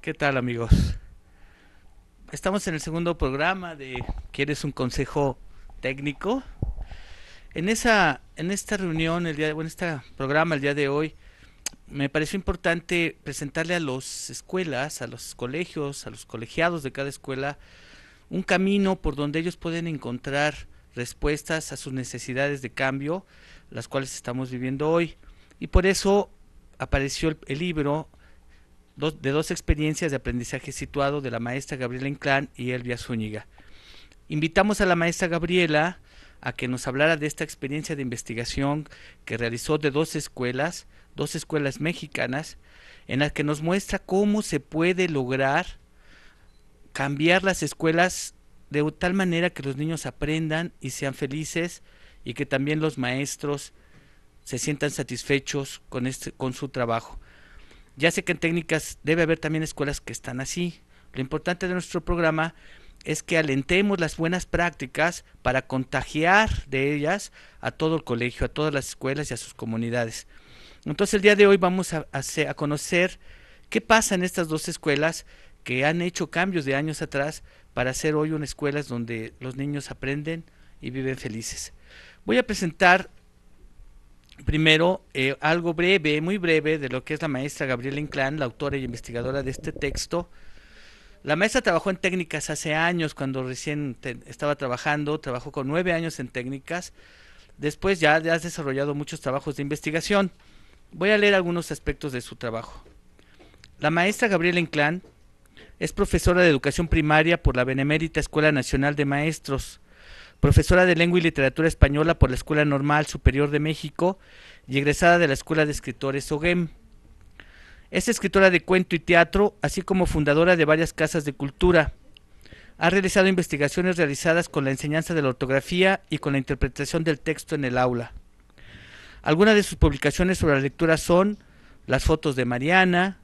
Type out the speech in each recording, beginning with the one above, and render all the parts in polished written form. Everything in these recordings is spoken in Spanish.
¿Qué tal, amigos? Estamos en el segundo programa de ¿Quieres un consejo técnico? En esta reunión, en este programa el día de hoy, me pareció importante presentarle a las escuelas, a los colegios, a los colegiados de cada escuela, un camino por donde ellos pueden encontrar respuestas a sus necesidades de cambio, las cuales estamos viviendo hoy. Y por eso apareció el libro de dos experiencias de aprendizaje situado de la maestra Gabriela Inclán y Elvia Zúñiga. Invitamos a la maestra Gabriela a que nos hablara de esta experiencia de investigación que realizó de dos escuelas mexicanas, en las que nos muestra cómo se puede lograr cambiar las escuelas de tal manera que los niños aprendan y sean felices y que también los maestros se sientan satisfechos con su trabajo. Ya sé que en técnicas debe haber también escuelas que están así. Lo importante de nuestro programa es que alentemos las buenas prácticas para contagiar de ellas a todo el colegio, a todas las escuelas y a sus comunidades. Entonces el día de hoy vamos a conocer qué pasa en estas dos escuelas que han hecho cambios de años atrás para hacer hoy unas escuelas donde los niños aprenden y viven felices. Voy a presentar primero algo breve, muy breve, de lo que es la maestra Gabriela Inclán, la autora y investigadora de este texto. La maestra trabajó en técnicas hace años, cuando recién estaba trabajando, trabajó con 9 años en técnicas. Después ya has desarrollado muchos trabajos de investigación. Voy a leer algunos aspectos de su trabajo. La maestra Gabriela Inclán es profesora de educación primaria por la Benemérita Escuela Nacional de Maestros, profesora de Lengua y Literatura Española por la Escuela Normal Superior de México y egresada de la Escuela de Escritores OGEM. Es escritora de cuento y teatro, así como fundadora de varias casas de cultura. Ha realizado investigaciones realizadas con la enseñanza de la ortografía y con la interpretación del texto en el aula. Algunas de sus publicaciones sobre la lectura son Las fotos de Mariana,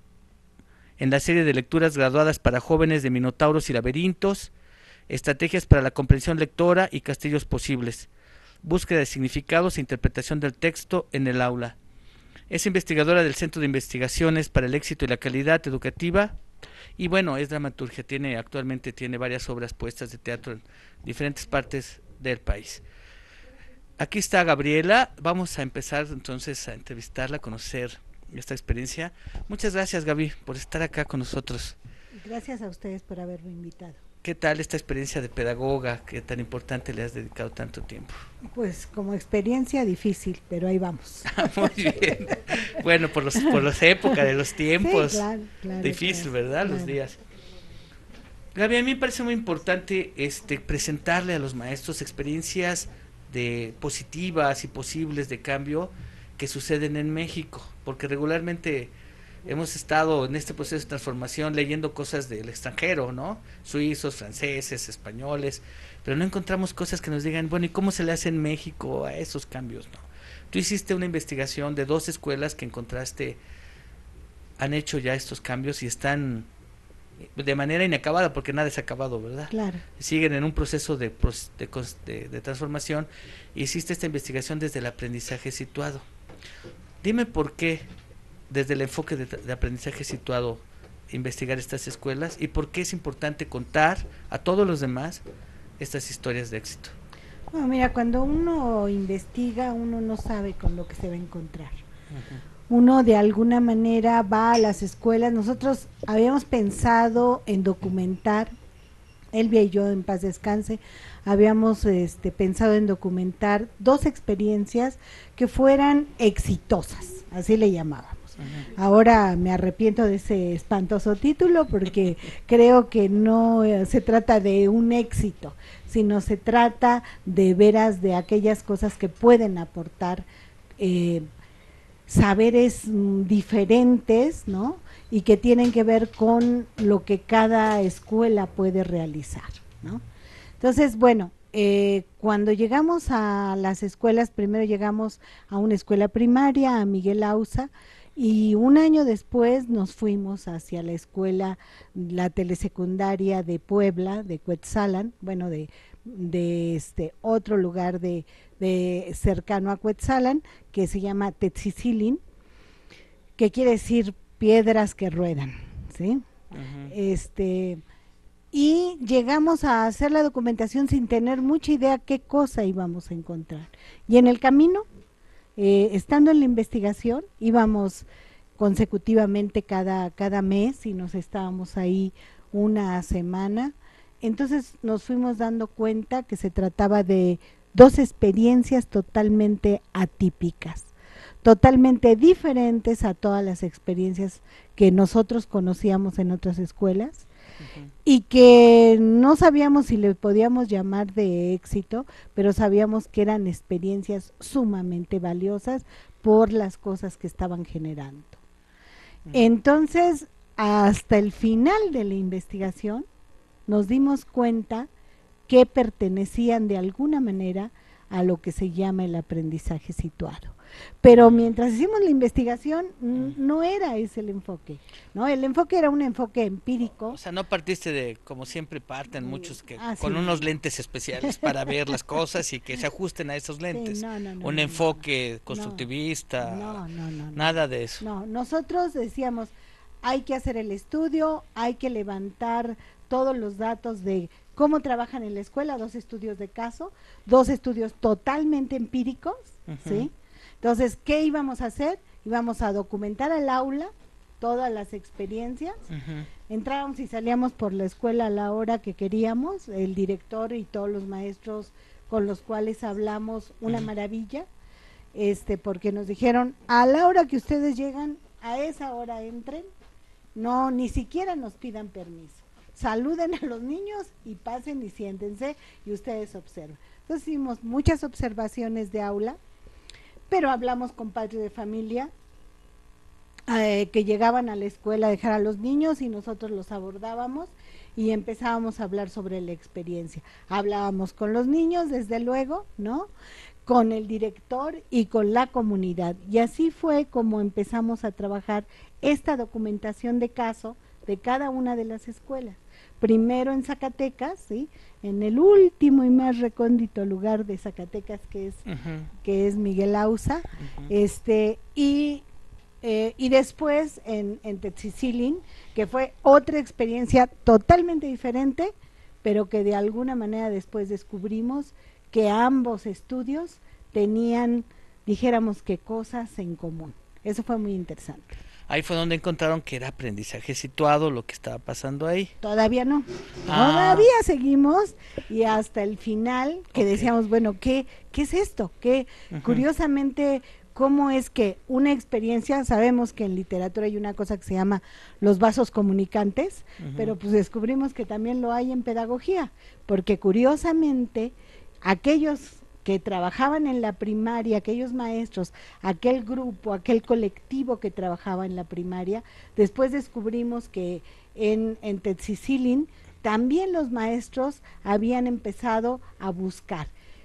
en la serie de lecturas graduadas para jóvenes de Minotauros y Laberintos, Estrategias para la comprensión lectora y Castillos posibles, Búsqueda de significados e interpretación del texto en el aula. Es investigadora del Centro de Investigaciones para el Éxito y la Calidad Educativa y bueno, es dramaturgia, actualmente tiene varias obras puestas de teatro en diferentes partes del país. Aquí está Gabriela, vamos a empezar entonces a entrevistarla, a conocer esta experiencia. Muchas gracias, Gaby, por estar acá con nosotros. Gracias a ustedes por haberme invitado. ¿Qué tal esta experiencia de pedagoga que tan importante le has dedicado tanto tiempo? Pues como experiencia difícil, pero ahí vamos. Muy bien. Bueno, por las épocas, de los Sí, tiempos. claro, claro, Difícil, claro, ¿verdad? Los claro. días. Gaby, a mí me parece muy importante presentarle a los maestros experiencias de positivas y posibles de cambio que suceden en México, porque regularmente hemos estado en este proceso de transformación leyendo cosas del extranjero, ¿no? Suizos, franceses, españoles, pero no encontramos cosas que nos digan, bueno, ¿y cómo se le hace en México a esos cambios, no? Tú hiciste una investigación de dos escuelas que encontraste, han hecho ya estos cambios y están de manera inacabada, porque nada es acabado, ¿verdad? Claro. Siguen en un proceso de transformación. Hiciste esta investigación desde el aprendizaje situado. Dime por qué, desde el enfoque de aprendizaje situado, investigar estas escuelas y por qué es importante contar a todos los demás estas historias de éxito. Bueno, mira, cuando uno investiga, uno no sabe con lo que se va a encontrar. Ujú. Uno de alguna manera va a las escuelas. Nosotros habíamos pensado en documentar, Elvia y yo, en paz descanse, habíamos pensado en documentar dos experiencias que fueran exitosas, así le llamábamos. Ujú. Ahora me arrepiento de ese espantoso título porque creo que no se trata de un éxito, sino se trata de veras de aquellas cosas que pueden aportar eh, saberes diferentes, ¿no? Y que tienen que ver con lo que cada escuela puede realizar, ¿no? Entonces, bueno, cuando llegamos a las escuelas, primero llegamos a una escuela primaria, a Miguel Auza, y un año después nos fuimos hacia la escuela, la telesecundaria de Puebla, de Cuetzalan, bueno, de este otro lugar de cercano a Cuetzalan, que se llama Tetzicilin, que quiere decir piedras que ruedan, ¿sí? Este, y llegamos a hacer la documentación sin tener mucha idea qué cosa íbamos a encontrar. Y en el camino, estando en la investigación, íbamos consecutivamente cada mes y nos estábamos ahí una semana. Entonces nos fuimos dando cuenta que se trataba de dos experiencias totalmente atípicas, totalmente diferentes a todas las experiencias que nosotros conocíamos en otras escuelas y que no sabíamos si le podíamos llamar de éxito, pero sabíamos que eran experiencias sumamente valiosas por las cosas que estaban generando. Entonces, hasta el final de la investigación, nos dimos cuenta que pertenecían de alguna manera a lo que se llama el aprendizaje situado. Pero mientras hicimos la investigación, no era ese el enfoque, ¿no? El enfoque era un enfoque empírico. O sea, no partiste de, como siempre parten muchos, que con unos lentes especiales para ver las cosas y que se ajusten a esos lentes. Sí, un enfoque constructivista, nada de eso. No, nosotros decíamos, hay que hacer el estudio, hay que levantar todos los datos de cómo trabajan en la escuela, 2 estudios de caso, 2 estudios totalmente empíricos, ¿sí? Entonces, ¿qué íbamos a hacer? Íbamos a documentar al aula todas las experiencias, entrábamos y salíamos por la escuela a la hora que queríamos, el director y todos los maestros con los cuales hablamos, una maravilla, porque nos dijeron, a la hora que ustedes llegan, a esa hora entren, no, ni siquiera nos pidan permiso. Saluden a los niños y pasen y siéntense y ustedes observan. Entonces hicimos muchas observaciones de aula, pero hablamos con padres de familia que llegaban a la escuela a dejar a los niños y nosotros los abordábamos y empezábamos a hablar sobre la experiencia. Hablábamos con los niños, desde luego, ¿no? Con el director y con la comunidad. Y así fue como empezamos a trabajar esta documentación de caso de cada una de las escuelas. Primero en Zacatecas, ¿sí? En el último y más recóndito lugar de Zacatecas, que es Miguel Ausa, y después en Tetzicilin, que fue otra experiencia totalmente diferente, pero que de alguna manera después descubrimos que ambos estudios tenían, dijéramos que cosas en común. Eso fue muy interesante. Ahí fue donde encontraron que era aprendizaje situado lo que estaba pasando ahí. Todavía no, todavía seguimos y hasta el final que decíamos, bueno, ¿qué es esto? Curiosamente, ¿cómo es que una experiencia, sabemos que en literatura hay una cosa que se llama los vasos comunicantes, pero pues descubrimos que también lo hay en pedagogía, porque curiosamente aquellos que trabajaban en la primaria, aquellos maestros, aquel grupo, aquel colectivo que trabajaba en la primaria, después descubrimos que en Tetzicilin también los maestros habían empezado a buscar.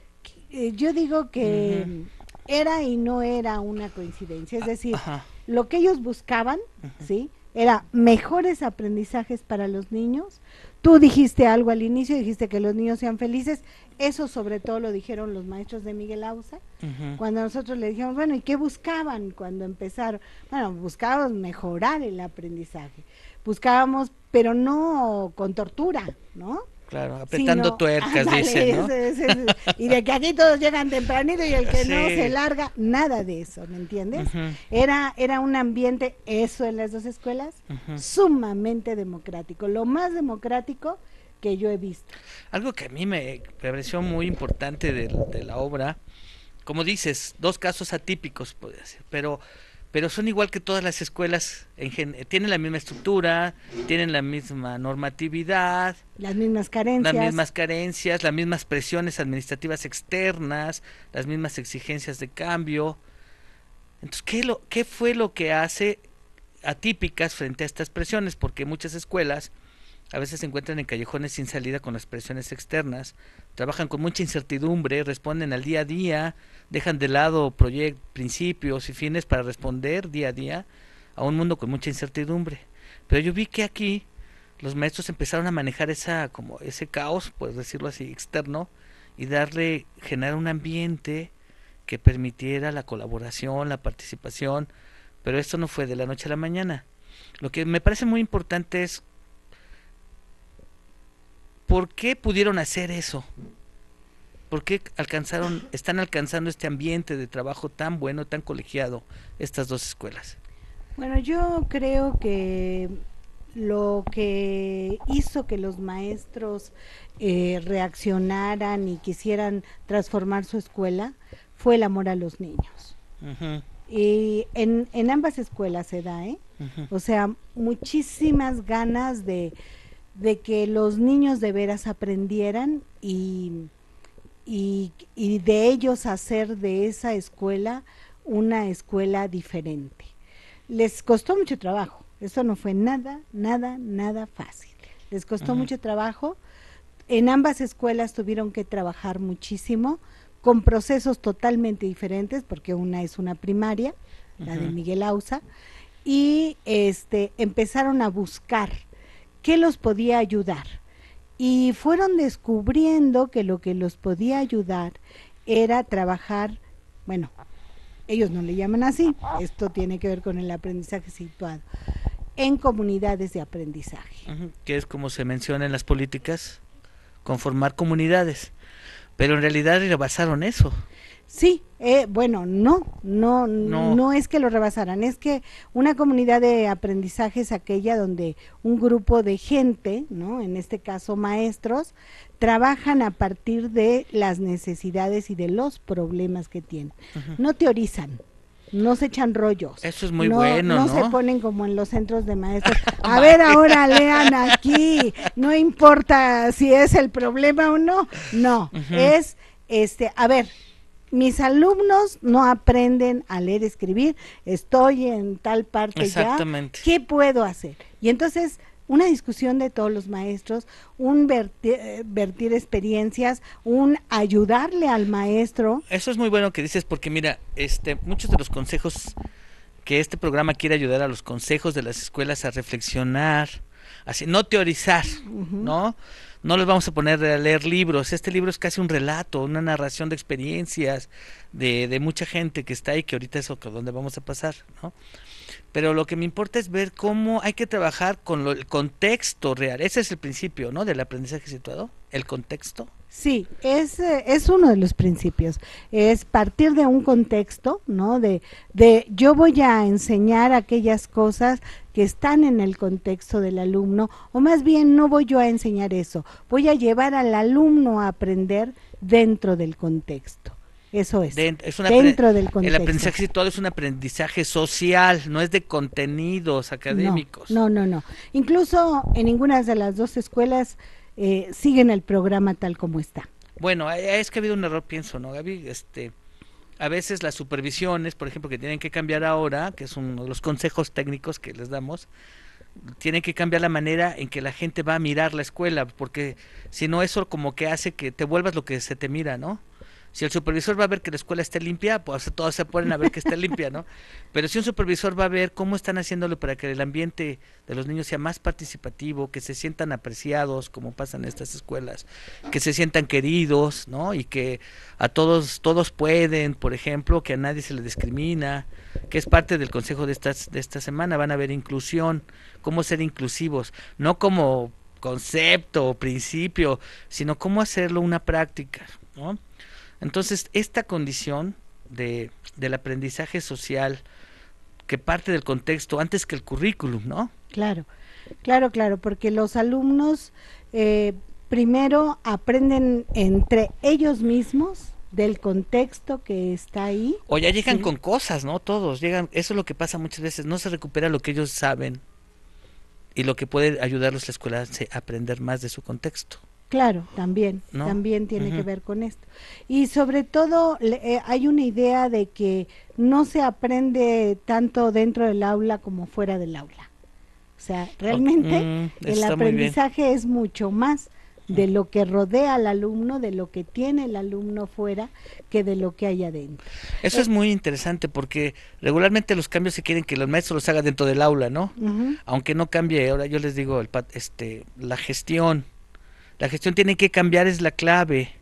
Yo digo que era y no era una coincidencia, es decir, lo que ellos buscaban, ¿sí? Era mejores aprendizajes para los niños. Tú dijiste algo al inicio, dijiste que los niños sean felices, eso sobre todo lo dijeron los maestros de Miguel Ausa, cuando nosotros le dijimos, bueno, ¿y qué buscaban cuando empezaron? Bueno, buscábamos mejorar el aprendizaje, buscábamos, pero no con tortura, ¿no? Claro, apretando tuercas, dicen, ¿no? Y de que aquí todos llegan tempranito y el que no se larga, nada de eso, ¿me entiendes? Era un ambiente, eso en las 2 escuelas, sumamente democrático, lo más democrático que yo he visto. Algo que a mí me pareció muy importante de la obra, como dices, 2 casos atípicos, puede ser, pero son igual que todas las escuelas, tienen la misma estructura, tienen la misma normatividad, las mismas carencias, las mismas presiones administrativas externas, las mismas exigencias de cambio. Entonces, ¿qué fue lo que hace atípicas frente a estas presiones? Porque muchas escuelas a veces se encuentran en callejones sin salida con las presiones externas, trabajan con mucha incertidumbre, responden al día a día, dejan de lado principios y fines para responder día a día a un mundo con mucha incertidumbre. Pero yo vi que aquí los maestros empezaron a manejar ese caos, por decirlo así, externo, y generar un ambiente que permitiera la colaboración, la participación, pero esto no fue de la noche a la mañana. Lo que me parece muy importante es ¿por qué pudieron hacer eso? ¿Por qué están alcanzando este ambiente de trabajo tan bueno, tan colegiado, estas dos escuelas? Bueno, yo creo que lo que hizo que los maestros reaccionaran y quisieran transformar su escuela fue el amor a los niños. Uh-huh. Y en ambas escuelas se da, ¿eh? Uh-huh. O sea, muchísimas ganas de que los niños de veras aprendieran y de ellos hacer de esa escuela una escuela diferente. Les costó mucho trabajo, eso no fue nada fácil. Les costó mucho trabajo. En ambas escuelas tuvieron que trabajar muchísimo, con procesos totalmente diferentes, porque una es una primaria, la de Miguel Ausa, y empezaron a buscar qué los podía ayudar. Y fueron descubriendo que lo que los podía ayudar era trabajar, bueno, ellos no le llaman así, esto tiene que ver con el aprendizaje situado, en comunidades de aprendizaje. Que es como se menciona en las políticas, conformar comunidades, pero en realidad rebasaron eso. Sí, bueno, no es que lo rebasaran, es que una comunidad de aprendizaje es aquella donde un grupo de gente, ¿no? En este caso maestros, trabajan a partir de las necesidades y de los problemas que tienen. No teorizan, no se echan rollos. Eso es muy bueno, ¿no? No se ponen como en los centros de maestros. A ver, ahora lean aquí, no importa si es el problema o no. No, es, a ver, mis alumnos no aprenden a leer y escribir, estoy en tal parte ya, ¿qué puedo hacer? Y entonces, una discusión de todos los maestros, un vertir experiencias, un ayudarle al maestro. Eso es muy bueno que dices, porque mira, muchos de los consejos que este programa quiere ayudar a los consejos de las escuelas a reflexionar, así, no teorizar, ¿no? No les vamos a poner a leer libros. Este libro es casi un relato, una narración de experiencias de mucha gente que está ahí, que ahorita es donde vamos a pasar, ¿no? Pero lo que me importa es ver cómo hay que trabajar con el contexto real. Ese es el principio, ¿no? Del aprendizaje situado, el contexto. Sí, es uno de los principios, es partir de un contexto, ¿no? De yo voy a enseñar aquellas cosas que están en el contexto del alumno, o más bien no voy yo a enseñar eso, voy a llevar al alumno a aprender dentro del contexto. Eso es dentro del contexto. El aprendizaje situado es un aprendizaje social, no es de contenidos académicos. No. Incluso en ninguna de las dos escuelas siguen el programa tal como está. Bueno, es que ha habido un error, pienso, ¿no, Gaby? A veces las supervisiones, por ejemplo, que tienen que cambiar ahora, que es uno de los consejos técnicos que les damos, tienen que cambiar la manera en que la gente va a mirar la escuela, porque si no, eso como que hace que te vuelvas lo que se te mira, ¿no? Si el supervisor va a ver que la escuela esté limpia, pues todos se ponen a ver que esté limpia, ¿no? Pero si un supervisor va a ver cómo están haciéndolo para que el ambiente de los niños sea más participativo, que se sientan apreciados, como pasa en estas escuelas, que se sientan queridos, ¿no? Y que a todos pueden, por ejemplo, que a nadie se le discrimina, que es parte del consejo de esta semana. Van a ver inclusión, cómo ser inclusivos, no como concepto o principio, sino cómo hacerlo una práctica, ¿no? Entonces, esta condición del aprendizaje social que parte del contexto antes que el currículum, ¿no? Claro, porque los alumnos primero aprenden entre ellos mismos del contexto que está ahí. O ya llegan con cosas, ¿no? Todos llegan, eso es lo que pasa muchas veces, no se recupera lo que ellos saben y lo que puede ayudarlos a la escuela a aprender más de su contexto. Claro, también tiene que ver con esto. Y sobre todo hay una idea de que no se aprende tanto dentro del aula como fuera del aula. O sea, realmente el aprendizaje es mucho más de lo que rodea al alumno, de lo que tiene el alumno fuera, que de lo que hay adentro. Eso es muy interesante porque regularmente los cambios se quieren que los maestros los hagan dentro del aula, ¿no? Aunque no cambie, ahora yo les digo, la gestión. La gestión tiene que cambiar, es la clave.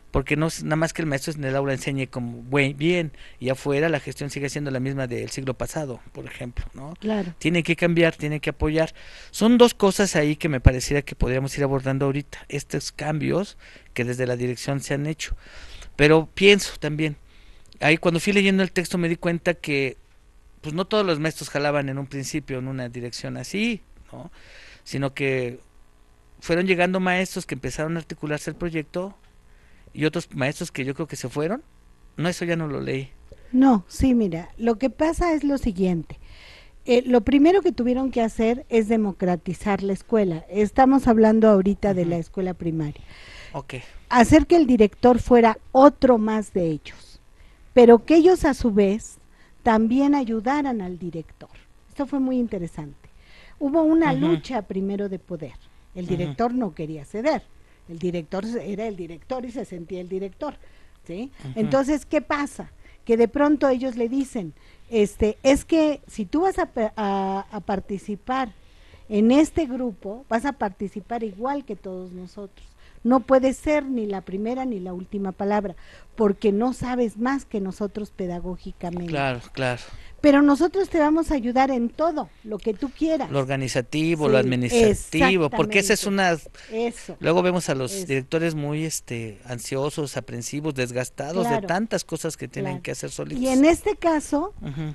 porque no es nada más que el maestro en el aula enseñe como bien, y afuera la gestión sigue siendo la misma del siglo pasado, por ejemplo, ¿no? Claro. Tiene que cambiar, tiene que apoyar. Son dos cosas ahí que me pareciera que podríamos ir abordando ahorita, estos cambios que desde la dirección se han hecho. Pero pienso también, ahí cuando fui leyendo el texto me di cuenta que pues no todos los maestros jalaban en un principio en una dirección así, ¿no? Sino que fueron llegando maestros que empezaron a articularse el proyecto y otros maestros que yo creo que se fueron. No, eso ya no lo leí. No, sí, mira, lo que pasa es lo siguiente. Lo primero que tuvieron que hacer es democratizar la escuela. Estamos hablando ahorita de la escuela primaria. Ok. Hacer que el director fuera otro más de ellos, pero que ellos a su vez también ayudaran al director. Esto fue muy interesante. Hubo una lucha primero de poder. El director no quería ceder. El director era el director y se sentía el director, ¿sí? Entonces, ¿qué pasa? Que de pronto ellos le dicen, es que si tú vas a participar en este grupo, vas a participar igual que todos nosotros. No puede ser ni la primera ni la última palabra, porque no sabes más que nosotros pedagógicamente. Claro, claro. Pero nosotros te vamos a ayudar en todo, lo que tú quieras. Lo organizativo, Sí, lo administrativo, porque esa es una... Eso. Luego vemos a los directores muy ansiosos, aprensivos, desgastados de tantas cosas que tienen que hacer solitos. Y en este caso,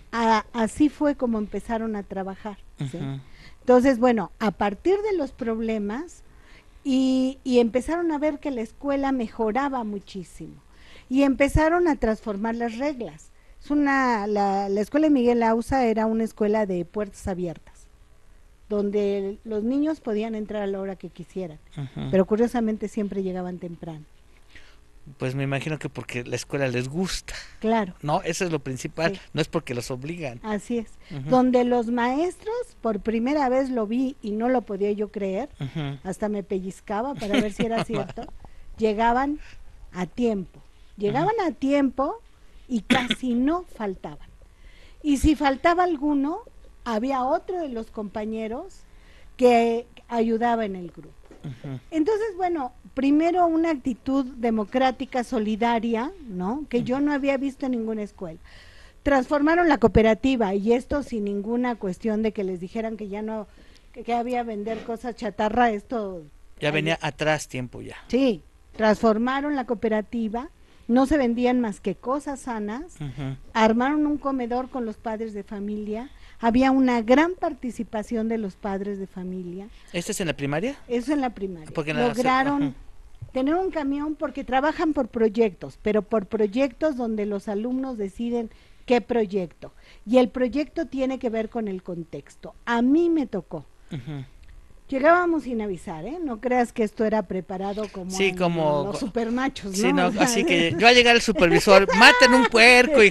así fue como empezaron a trabajar, ¿sí? Entonces, bueno, a partir de los problemas, y empezaron a ver que la escuela mejoraba muchísimo, y empezaron a transformar las reglas. La escuela de Miguel Auza era una escuela de puertas abiertas, donde los niños podían entrar a la hora que quisieran, pero curiosamente siempre llegaban temprano. Pues me imagino que porque la escuela les gusta. Claro. No, eso es lo principal, sí. No es porque los obligan. Así es. Donde los maestros, por primera vez lo vi y no lo podía yo creer, hasta me pellizcaba para ver si era cierto, llegaban a tiempo. Llegaban a tiempo y casi no faltaban. Y si faltaba alguno, había otro de los compañeros que ayudaba en el grupo. Entonces, bueno, primero una actitud democrática, solidaria, ¿no? Que yo no había visto en ninguna escuela. Transformaron la cooperativa, y esto sin ninguna cuestión de que les dijeran que ya no, que había vender cosas chatarra, esto... Ya venía atrás tiempo ya. Sí, transformaron la cooperativa, no se vendían más que cosas sanas, armaron un comedor con los padres de familia, había una gran participación de los padres de familia. ¿Esto es en la primaria? Eso en la primaria. Porque lograron tener un camión porque trabajan por proyectos, pero por proyectos donde los alumnos deciden qué proyecto. Y el proyecto tiene que ver con el contexto. A mí me tocó. Llegábamos sin avisar, ¿eh? No creas que esto era preparado como, como los supermachos, ¿no? Sí, no, así que yo a llegar el supervisor, maten un puerco y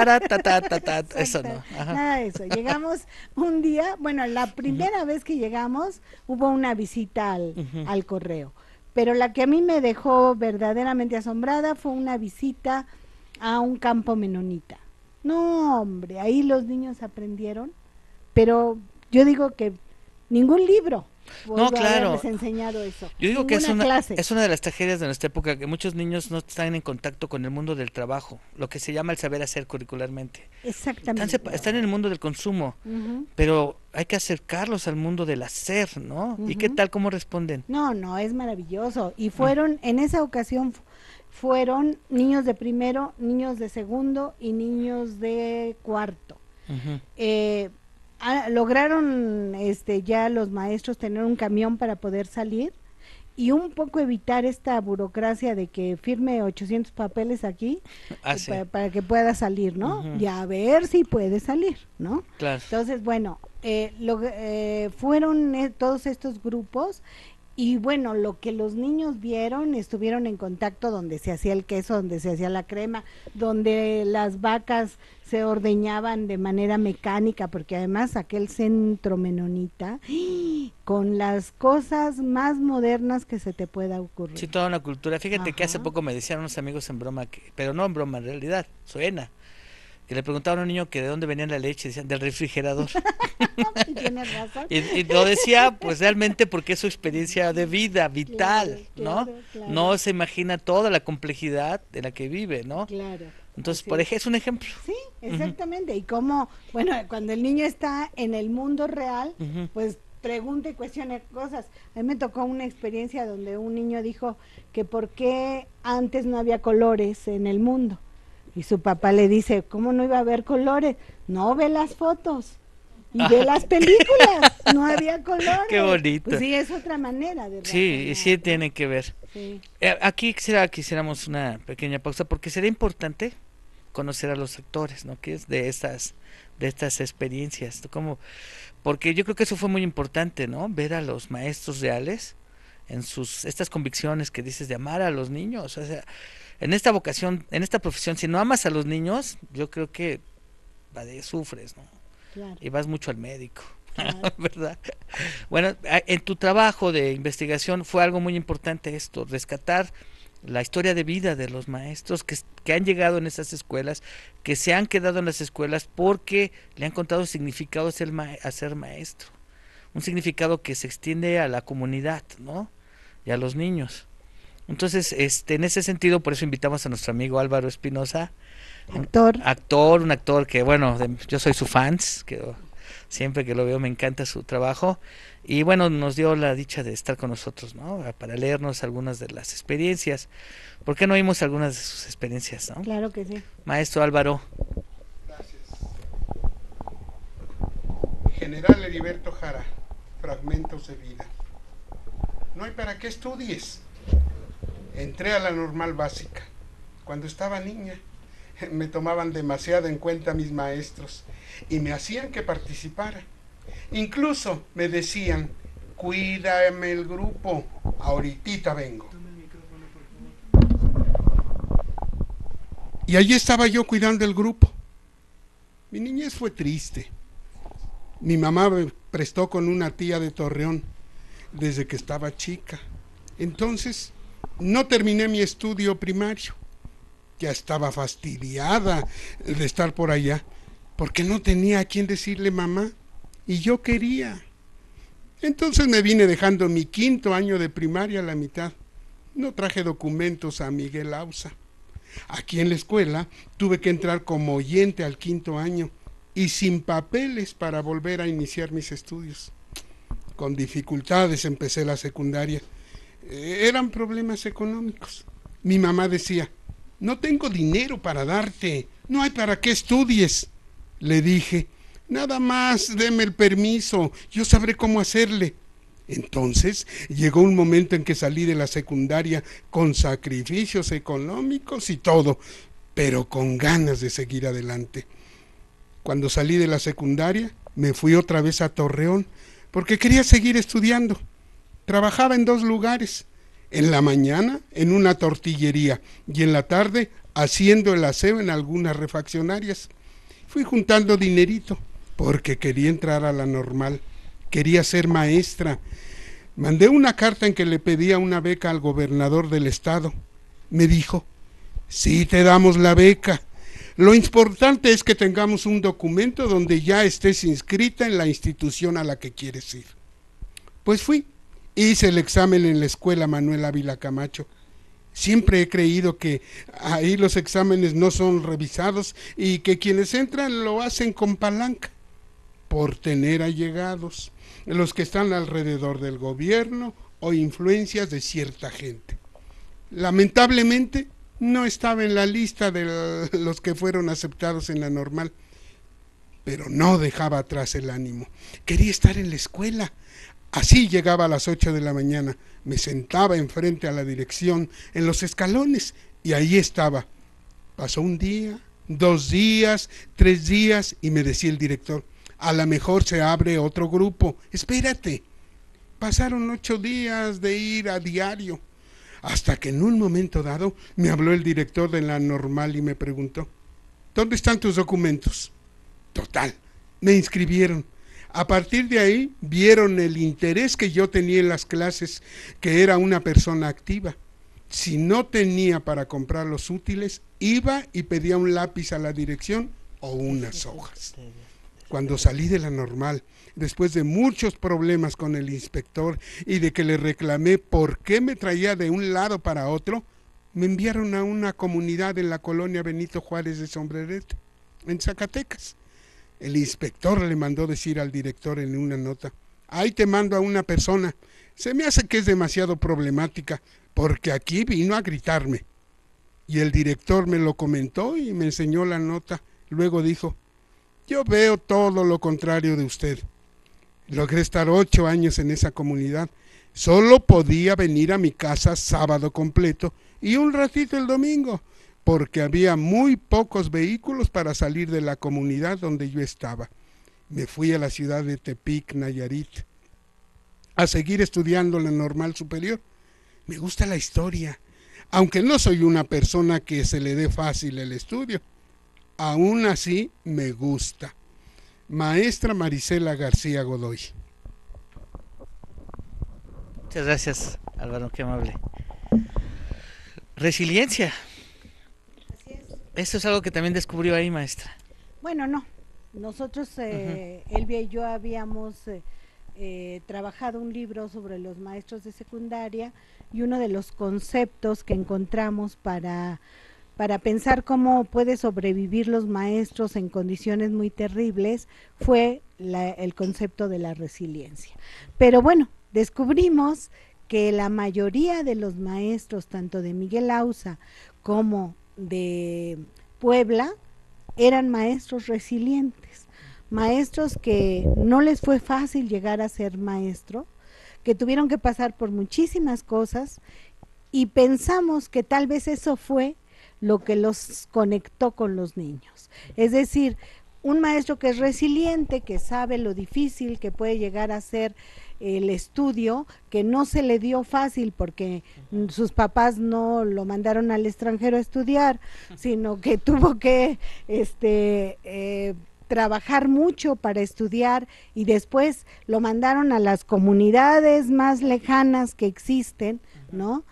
eso no. Nada de eso. Llegamos un día, bueno, la primera vez que llegamos hubo una visita al correo, pero la que a mí me dejó verdaderamente asombrada fue una visita a un campo menonita. No, hombre, ahí los niños aprendieron, pero yo digo que ningún libro no, claro. les enseñado eso. Yo digo que es una de las tragedias de nuestra época, que muchos niños no están en contacto con el mundo del trabajo, lo que se llama el saber hacer curricularmente. Exactamente. Están en el mundo del consumo, pero hay que acercarlos al mundo del hacer, ¿no? ¿Y qué tal, cómo responden? No, es maravilloso. Y fueron, en esa ocasión, fueron niños de primero, niños de segundo y niños de cuarto. Lograron ya los maestros tener un camión para poder salir y un poco evitar esta burocracia de que firme 800 papeles aquí para que pueda salir, ¿no? Y a ver si puede salir, ¿no? Claro. Entonces, bueno, fueron todos estos grupos. Y bueno, lo que los niños vieron, estuvieron en contacto donde se hacía el queso, donde se hacía la crema, donde las vacas se ordeñaban de manera mecánica, porque además aquel centro menonita, con las cosas más modernas que se te pueda ocurrir. Sí, toda una cultura. Fíjate que hace poco me decían unos amigos en broma, pero no en broma, en realidad, suena. que le preguntaban a un niño que de dónde venía la leche, decían del refrigerador. Tienes razón. Y lo decía pues realmente porque es su experiencia de vida, vital, ¿no? Claro, claro, No se imagina toda la complejidad de la que vive, ¿no? claro. Entonces, Así por es. ejemplo, es un ejemplo. Sí, exactamente. Y cómo, bueno, cuando el niño está en el mundo real, Ujú. pues pregunta y cuestiona cosas. A mí me tocó una experiencia donde un niño dijo que por qué antes no había colores en el mundo. Y su papá le dice, ¿cómo no iba a haber colores? No, ve las fotos y ve Ah, las películas, no había qué colores. Pues bonito. sí, es otra manera de Sí, razonar, sí ¿no? tiene que ver. Sí, Aquí quisiéramos una pequeña pausa porque sería importante conocer a los actores, ¿no? Que es de estas experiencias, ¿no? Como, porque yo creo que eso fue muy importante, ¿no? Ver a los maestros reales en sus estas convicciones que dices de amar a los niños, o sea, en esta vocación, en esta profesión, si no amas a los niños, yo creo que sufres, ¿no? claro, Y vas mucho al médico, claro. ¿verdad? Bueno, en tu trabajo de investigación fue algo muy importante esto, rescatar la historia de vida de los maestros que han llegado en esas escuelas, que se han quedado en las escuelas porque le han contado significado a ser maestro. Un significado que se extiende a la comunidad, ¿no? Y a los niños. Entonces, en ese sentido, por eso invitamos a nuestro amigo Álvaro Espinosa, un Actor. un actor que, bueno, yo soy su fans, que siempre que lo veo me encanta su trabajo y bueno, nos dio la dicha de estar con nosotros, ¿no? Para leernos algunas de las experiencias. ¿Por qué no oímos algunas de sus experiencias, ¿no? Claro que sí. Maestro Álvaro. Gracias. General Heriberto Jara, fragmentos de vida. No hay para qué estudies. Entré a la normal básica. Cuando estaba niña, me tomaban demasiado en cuenta mis maestros y me hacían que participara. Incluso me decían, cuídame el grupo, ahorita vengo. Y allí estaba yo cuidando el grupo. Mi niñez fue triste. Mi mamá me prestó con una tía de Torreón desde que estaba chica. Entonces, no terminé mi estudio primario. Ya estaba fastidiada de estar por allá, porque no tenía a quién decirle mamá, y yo quería. Entonces me vine dejando mi 5º año de primaria a la mitad. No traje documentos a Miguel Ausa. Aquí en la escuela tuve que entrar como oyente al 5º año y sin papeles para volver a iniciar mis estudios. Con dificultades empecé la secundaria. Eran problemas económicos. Mi mamá decía, no tengo dinero para darte, no hay para qué estudies. Le dije, nada más deme el permiso, yo sabré cómo hacerle. Entonces llegó un momento en que salí de la secundaria con sacrificios económicos y todo, pero con ganas de seguir adelante. Cuando salí de la secundaria, me fui otra vez a Torreón, porque quería seguir estudiando. Trabajaba en 2 lugares, en la mañana en una tortillería y en la tarde haciendo el aseo en algunas refaccionarias. Fui juntando dinerito, porque quería entrar a la normal, quería ser maestra. Mandé una carta en que le pedía una beca al gobernador del estado. Me dijo, sí te damos la beca. Lo importante es que tengamos un documento donde ya estés inscrita en la institución a la que quieres ir. Pues fui, hice el examen en la escuela Manuel Ávila Camacho. Siempre he creído que ahí los exámenes no son revisados y que quienes entran lo hacen con palanca, por tener allegados, los que están alrededor del gobierno o influencias de cierta gente. Lamentablemente, no estaba en la lista de los que fueron aceptados en la normal, pero no dejaba atrás el ánimo. Quería estar en la escuela. Así llegaba a las 8 de la mañana, me sentaba enfrente a la dirección, en los escalones, y ahí estaba. Pasó un día, 2 días, 3 días, y me decía el director, a lo mejor se abre otro grupo, espérate. Pasaron 8 días de ir a diario, hasta que en un momento dado me habló el director de la normal y me preguntó, ¿dónde están tus documentos? Total, me inscribieron. A partir de ahí vieron el interés que yo tenía en las clases, que era una persona activa. Si no tenía para comprar los útiles, iba y pedía un lápiz a la dirección o unas hojas. Cuando salí de la normal, después de muchos problemas con el inspector y de que le reclamé por qué me traía de un lado para otro, me enviaron a una comunidad en la colonia Benito Juárez de Sombrerete, en Zacatecas. El inspector le mandó decir al director en una nota: ahí te mando a una persona, se me hace que es demasiado problemática, porque aquí vino a gritarme. Y el director me lo comentó y me enseñó la nota. Luego dijo: yo veo todo lo contrario de usted. Logré estar 8 años en esa comunidad. Solo podía venir a mi casa sábado completo y un ratito el domingo, porque había muy pocos vehículos para salir de la comunidad donde yo estaba. Me fui a la ciudad de Tepic, Nayarit, a seguir estudiando la normal superior. Me gusta la historia, aunque no soy una persona que se le dé fácil el estudio. Aún así me gusta. Maestra Marisela García Godoy. Muchas gracias, Álvaro, qué amable. Resiliencia. Así es. Eso es algo que también descubrió ahí, maestra. Bueno, no. Nosotros, Elvia y yo habíamos trabajado un libro sobre los maestros de secundaria, y uno de los conceptos que encontramos para pensar cómo puede sobrevivir los maestros en condiciones muy terribles fue el concepto de la resiliencia. Pero bueno, descubrimos que la mayoría de los maestros, tanto de Miguel Auza como de Puebla, eran maestros resilientes, maestros que no les fue fácil llegar a ser maestro, que tuvieron que pasar por muchísimas cosas, y pensamos que tal vez eso fue lo que los conectó con los niños. Es decir, un maestro que es resiliente, que sabe lo difícil que puede llegar a ser el estudio, que no se le dio fácil porque sus papás no lo mandaron al extranjero a estudiar, sino que tuvo que trabajar mucho para estudiar, y después lo mandaron a las comunidades más lejanas que existen, ¿no?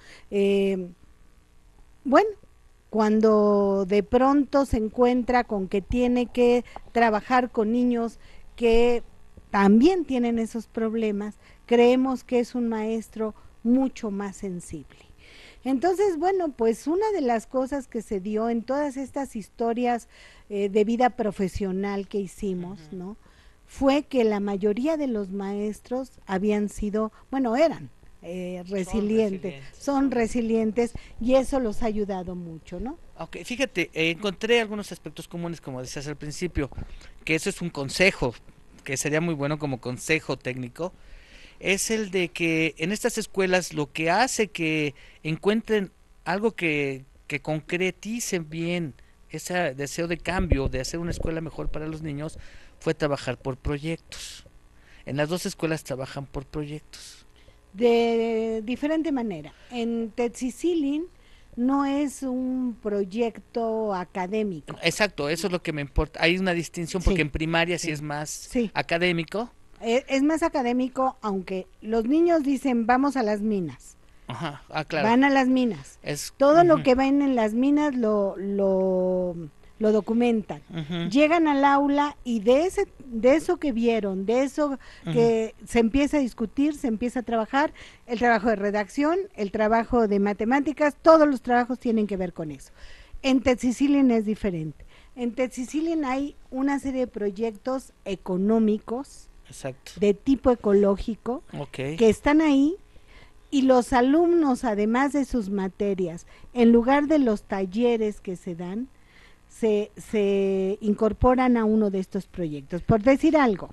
Bueno, cuando de pronto se encuentra con que tiene que trabajar con niños que también tienen esos problemas, creemos que es un maestro mucho más sensible. Entonces, bueno, pues una de las cosas que se dio en todas estas historias de vida profesional que hicimos, ¿no?, fue que la mayoría de los maestros habían sido, bueno, eran resilientes, son resilientes, y eso los ha ayudado mucho, ¿no? Ok, fíjate, encontré algunos aspectos comunes, como decías al principio, que eso es un consejo, que sería muy bueno como consejo técnico, es el de que en estas escuelas lo que hace que encuentren algo que concreticen bien ese deseo de cambio, de hacer una escuela mejor para los niños, fue trabajar por proyectos. En las dos escuelas trabajan por proyectos. De diferente manera. En Tetzicilin no es un proyecto académico. Exacto, eso es lo que me importa. Hay una distinción porque Sí, en primaria sí sí, es más sí. académico. Es más académico, aunque los niños dicen vamos a las minas. Ajá, claro. Van a las minas. Es, Todo lo que ven en las minas lo documentan. Llegan al aula y de eso que vieron, de eso que se empieza a discutir, se empieza a trabajar, el trabajo de redacción, el trabajo de matemáticas, todos los trabajos tienen que ver con eso. En Tetzicilin es diferente. En Tetzicilin hay una serie de proyectos económicos, exacto, de tipo ecológico, que están ahí, y los alumnos, además de sus materias, en lugar de los talleres que se dan, se incorporan a uno de estos proyectos. Por decir algo,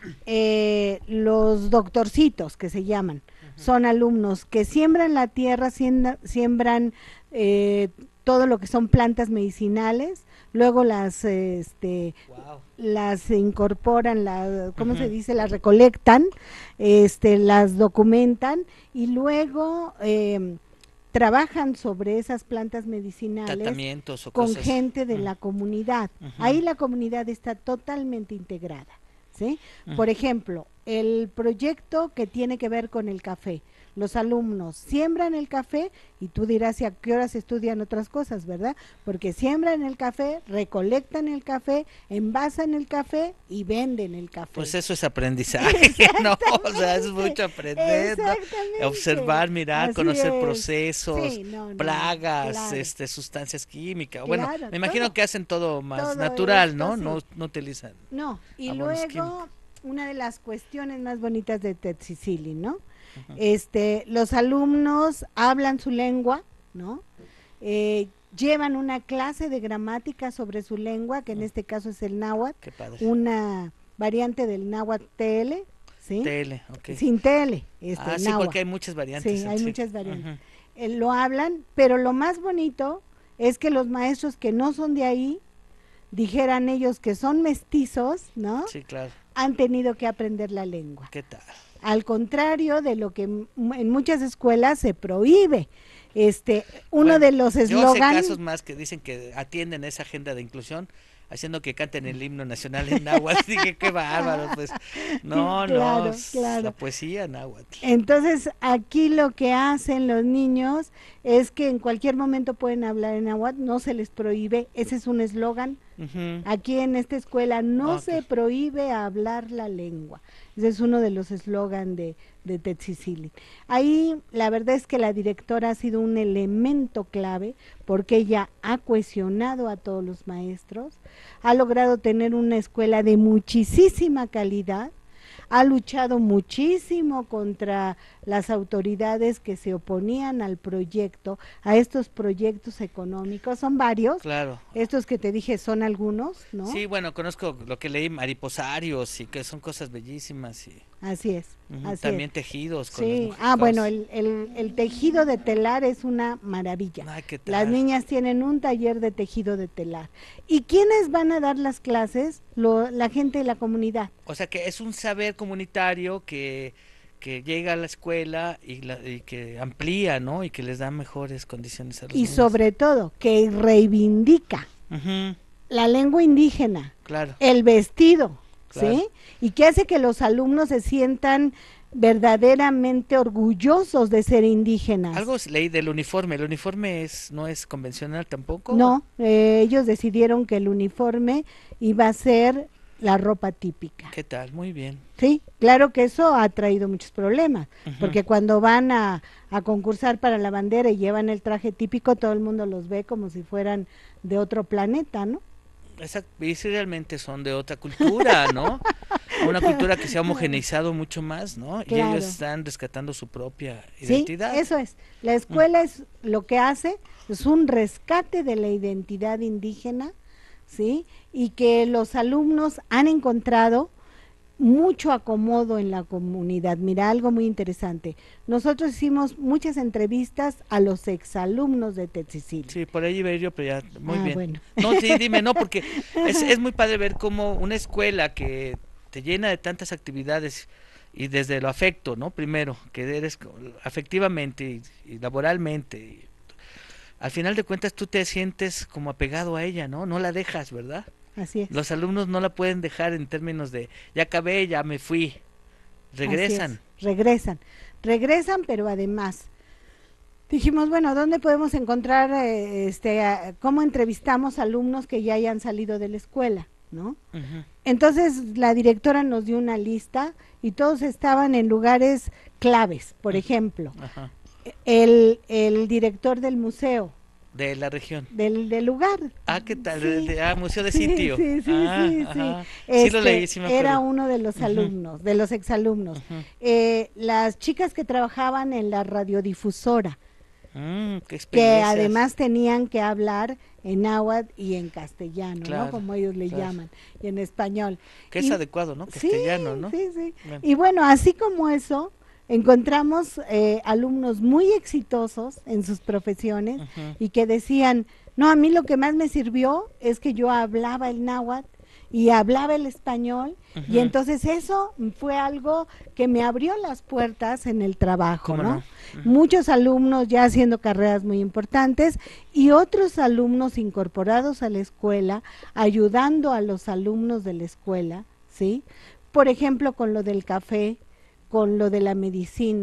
los doctorcitos, que se llaman, son alumnos que siembran la tierra, siembran todo lo que son plantas medicinales, luego las incorporan, ¿cómo se dice? Las recolectan, las documentan, y luego trabajan sobre esas plantas medicinales tratamientos o con cosas. gente de la comunidad. Ahí la comunidad está totalmente integrada, ¿sí? Por ejemplo, el proyecto que tiene que ver con el café. los alumnos siembran el café y tú dirás, ¿y a qué horas estudian otras cosas, verdad? Porque siembran el café, recolectan el café, envasan el café y venden el café. Pues eso es aprendizaje, ¿no? O sea, es mucho aprender, ¿no? Exactamente. Observar, mirar, Así conocer es. procesos, Sí, no, plagas, claro. Sustancias químicas. Bueno, Claro, me imagino todo. que hacen todo más Todo natural, esto, ¿no? sí. No utilizan No, y abonos luego químicos. una de las cuestiones más bonitas de Tetzicili, ¿no? Ujú. Los alumnos hablan su lengua, ¿no? Llevan una clase de gramática sobre su lengua, que en este caso es el náhuatl, Qué padre. una variante del náhuatl TL, ¿sí? TL, ok. Sin TL, Ah, sí, náhuatl. porque hay muchas variantes. Sí, hay sí. muchas variantes. Ujú. Lo hablan, pero lo más bonito es que los maestros que no son de ahí, dijeran ellos que son mestizos, ¿no? Sí, claro. Han tenido que aprender la lengua. ¿Qué tal? Al contrario de lo que en muchas escuelas se prohíbe. Uno Bueno, de los yo sé eslogan, casos más que dicen que atienden esa agenda de inclusión haciendo que canten el himno nacional en náhuatl. Dije, qué bárbaro, pues. No, claro, la claro. poesía náhuatl. Entonces, aquí lo que hacen los niños es que en cualquier momento pueden hablar en náhuatl, no se les prohíbe, ese es un eslogan. Ujú. Aquí en esta escuela no Ok. se prohíbe hablar la lengua. Ese es uno de los eslogans de Tetzicili. Ahí la verdad es que la directora ha sido un elemento clave porque ella ha cohesionado a todos los maestros, ha logrado tener una escuela de muchísima calidad, ha luchado muchísimo contra las autoridades que se oponían al proyecto, a estos proyectos económicos, son varios, Claro. estos que te dije son algunos, ¿no? Sí, bueno, conozco lo que leí, mariposarios y que son cosas bellísimas. Y Así es, ujú, así también es. tejidos con las Sí, mujeres. bueno, el tejido de telar es una maravilla. Ay, ¿qué Las tal? niñas tienen un taller de tejido de telar. ¿Y quiénes van a dar las clases? La gente de la comunidad. O sea que es un saber comunitario que llega a la escuela y que amplía, ¿no? Y que les da mejores condiciones a los Y niños. sobre todo, que reivindica Ujú, la lengua indígena, claro. el vestido, Claro. ¿sí? Y que hace que los alumnos se sientan verdaderamente orgullosos de ser indígenas. Algo leí del uniforme. ¿El uniforme no es convencional tampoco? No, ellos decidieron que el uniforme iba a ser la ropa típica. ¿Qué tal? Muy bien. Sí, claro que eso ha traído muchos problemas, Ujú. porque cuando van a concursar para la bandera y llevan el traje típico, todo el mundo los ve como si fueran de otro planeta, ¿no? Y si realmente son de otra cultura, ¿no? Una cultura que se ha homogeneizado mucho más, ¿no? Y Claro. ellos están rescatando su propia Sí, identidad. eso es. La escuela es lo que hace, es un rescate de la identidad indígena, ¿sí? Y que los alumnos han encontrado mucho acomodo en la comunidad. Mira, algo muy interesante. Nosotros hicimos muchas entrevistas a los exalumnos de Tetzicili. Sí, por ahí iba a ir yo, pero ya, muy bien. Bueno. No, sí, dime, no, porque es muy padre ver cómo una escuela que te llena de tantas actividades y desde lo afecto, ¿no? Primero, que eres afectivamente y laboralmente. Al final de cuentas tú te sientes como apegado a ella, ¿no? No la dejas, ¿verdad? Así es. Los alumnos no la pueden dejar en términos de ya acabé, ya me fui. Regresan. Así es, regresan, pero además dijimos, bueno, ¿dónde podemos encontrar, cómo entrevistamos alumnos que ya hayan salido de la escuela, ¿no? Ujú. Entonces la directora nos dio una lista y todos estaban en lugares claves, por ejemplo, Ajá. el director del museo, De la región. del lugar. Ah, ¿qué tal? Sí. Museo de Sí, sitio. sí, sí, Ah, sí, ajá. sí. Sí lo leí, sí me acuerdo. Era uno de los Ujú. alumnos, de los exalumnos. Ujú. Las chicas que trabajaban en la radiodifusora, Qué que experiencias. además tenían que hablar en náhuatl y en castellano, Claro, ¿no? Como ellos le claro. llaman, y en español. Que es Y- adecuado, ¿no? Castellano, ¿no? Sí, sí. Bueno. Y bueno, así como eso, encontramos alumnos muy exitosos en sus profesiones Ujú. y que decían, no, a mí lo que más me sirvió es que yo hablaba el náhuatl y hablaba el español, y Ujú. entonces eso fue algo que me abrió las puertas en el trabajo, ¿Cómo ¿no? no? Ujú. Muchos alumnos ya haciendo carreras muy importantes y otros alumnos incorporados a la escuela, ayudando a los alumnos de la escuela, ¿sí? Por ejemplo, con lo del café, con lo de la medicina,